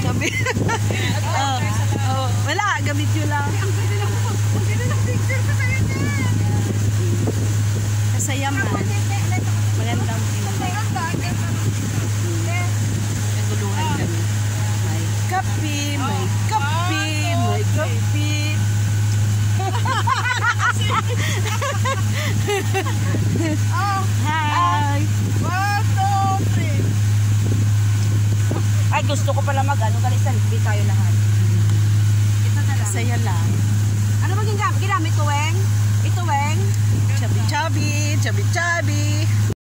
Gabi. Wala, gamit yun lang. Ang ganda ng picture ko sa'yo niya. Kasaya man. Magandang naguluhan kami. May kape, may kape, may kape. Hi! 1, 2, 3. Ay, gusto ko pala mag-ano, kalisan, hindi tayo lahat. Ito na lang. Kasaya lang. Ano maging ginamit ko, Weng? Ito, Weng? Chubby, chubby, chubby, chubby.